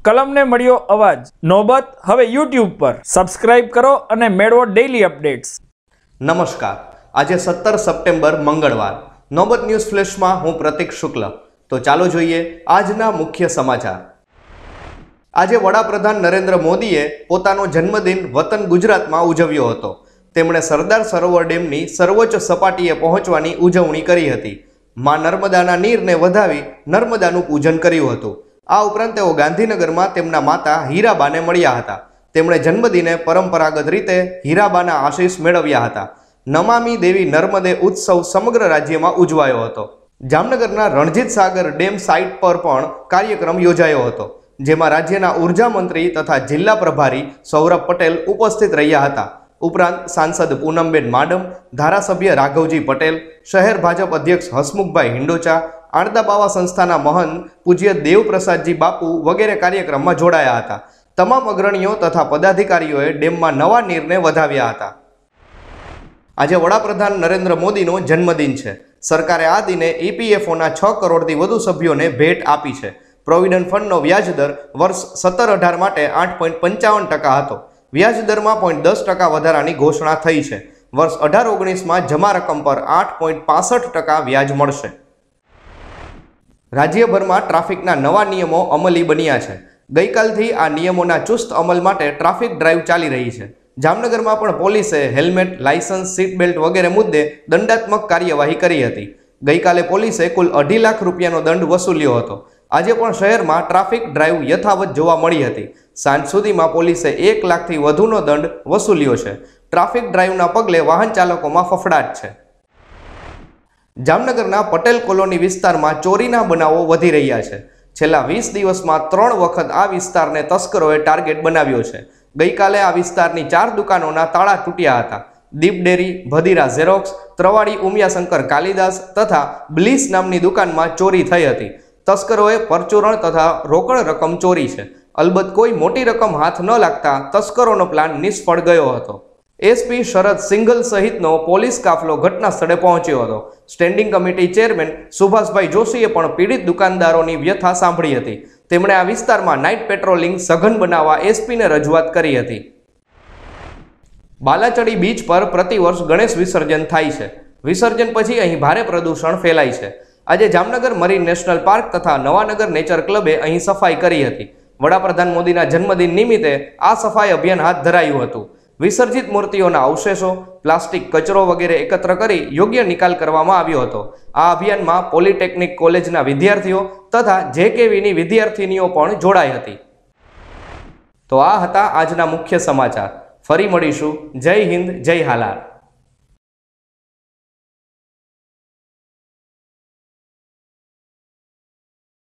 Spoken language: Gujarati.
કલમને મળ્યો અવાજ. નોબત હવે YouTube પર. સબસ્ક્રાઇબ કરો અને મેળવો ડેઇલી અપડેટ્સ. નમસ્કાર. આજે 17 સપ્ટેમ્બર મંગળવાર. નોબત ન્યૂઝ ફ્લેશમાં હું પ્રતીક શુક્લ. તો ચાલો જોઈએ આજના મુખ્ય સમાચાર. આજે વડાપ્રધાન નરેન્દ્ર મોદીએ પોતાનો જન્મદિન વતન ગુજરાતમાં ઉજવ્યો હતો. તેમણે સરદાર સરોવર ડેમની સર્વોચ્ચ સપાટીએ પહોંચવાની ઉજવણી કરી હતી. માં નર્મદાના નીરને વધાવી નર્મદાનું પૂજન કર્યું હતું. આ ઉપરાંત તેઓ ગાંધીનગરમાં તેમના માતા હીરાબાને મળ્યા હતા. તેમણે જન્મદિને પરંપરાગત રીતે હીરાબાના આશીષ મેળવ્યા હતા. નમામી દેવી નર્મદે ઉત્સવ સમગ્ર રાજ્યમાં ઉજવાયો હતો. જામનગરના રણજીત સાગર ડેમ સાઇટ પર પણ કાર્યક્રમ યોજાયો હતો, જેમાં રાજ્યના ઉર્જા મંત્રી તથા જિલ્લા પ્રભારી સૌરભ પટેલ ઉપસ્થિત રહ્યા હતા. ઉપરાંત સાંસદ પૂનમબેન માડમ, ધારાસભ્ય રાઘવજી પટેલ, શહેર ભાજપ અધ્યક્ષ હસમુખભાઈ હિંડોચા, આણદાબાવા સંસ્થાના મહંત પૂજ્ય દેવપ્રસાદજી બાપુ વગેરે કાર્યક્રમમાં જોડાયા હતા. તમામ અગ્રણીઓ તથા પદાધિકારીઓએ ડેમમાં નવા નીરને વધાવ્યા હતા. આજે વડાપ્રધાન નરેન્દ્ર મોદીનો જન્મદિન છે. સરકારે આ દિને EPFOના 6 કરોડથી વધુ સભ્યોને ભેટ આપી છે. પ્રોવિડન્ટ ફંડનો વ્યાજદર વર્ષ 17-18 માટે 8.55% હતો. વ્યાજદરમાં 0.10% વધારાની ઘોષણા થઈ છે. વર્ષ 18-19માં જમા રકમ પર 8.65% વ્યાજ મળશે. રાજ્યભરમાં ટ્રાફિકના નવા નિયમો અમલી બન્યા છે. ગઈકાલથી આ નિયમોના ચુસ્ત અમલ માટે ટ્રાફિક ડ્રાઈવ ચાલી રહી છે. જામનગરમાં પણ પોલીસે હેલ્મેટ, લાયસન્સ, સીટ બેલ્ટ વગેરે મુદ્દે દંડાત્મક કાર્યવાહી કરી હતી. ગઈકાલે પોલીસે કુલ 2.5 લાખ રૂપિયાનો દંડ વસૂલ્યો હતો. આજે પણ શહેરમાં ટ્રાફિક ડ્રાઈવ યથાવત જોવા મળી હતી. સાંજ સુધીમાં પોલીસે 1 લાખથી વધુનો દંડ વસૂલ્યો છે. ટ્રાફિક ડ્રાઈવના પગલે વાહન ચાલકોમાં ફફડાટ છે. જામનગરના પટેલ કોલોની વિસ્તારમાં ચોરીના બનાવો વધી રહ્યા છે. છેલ્લા 20 દિવસમાં 3 વખત આ વિસ્તારને તસ્કરોએ ટાર્ગેટ બનાવ્યો છે. ગઈકાલે આ વિસ્તારની 4 દુકાનોના તાળા તૂટ્યા હતા. દીપ ડેરી, ભદીરા ઝેરોક્સ, ત્રવાડી ઉમિયાશંકર કાલિદાસ તથા બ્લીસ નામની દુકાનમાં ચોરી થઈ હતી. તસ્કરોએ પરચુરણ તથા રોકડ રકમ ચોરી છે. અલબત્ત કોઈ મોટી રકમ હાથ ન લાગતા તસ્કરોનો પ્લાન નિષ્ફળ ગયો હતો. SP શરદ સિંઘલ સહિતનો પોલીસ કાફલો ઘટના સ્થળે પહોંચ્યો હતો. સ્ટેન્ડિંગ કમિટી ચેરમેન સુભાષભાઈ જોશીએ પણ પીડિત દુકાનદારોની વ્યથા સાંભળી હતી. તેમણે આ વિસ્તારમાં નાઇટ પેટ્રોલિંગ સઘન બનાવવા SPને રજૂઆત કરી હતી. બાલાચડી બીચ પર પ્રતિવર્ષ ગણેશ વિસર્જન થાય છે. વિસર્જન પછી અહીં ભારે પ્રદૂષણ ફેલાય છે. આજે જામનગર મરીન નેશનલ પાર્ક તથા નવાનગર નેચર ક્લબે અહીં સફાઈ કરી હતી. વડાપ્રધાન મોદીના જન્મદિન નિમિત્તે આ સફાઈ અભિયાન હાથ ધરાયું હતું. વિસર્જિત મૂર્તિઓના અવશેષો, પ્લાસ્ટિક કચરો વગેરે એકત્ર કરી યોગ્ય નિકાલ કરવામાં આવ્યો હતો. આ અભિયાનમાં પોલિટેકનિક કોલેજના વિદ્યાર્થીઓ તથા JKVની વિદ્યાર્થીનીઓ પણ જોડાઈ હતી. તો આ હતા આજના મુખ્ય સમાચાર. ફરી મળીશું. જય હિન્દ, જય હાલાર.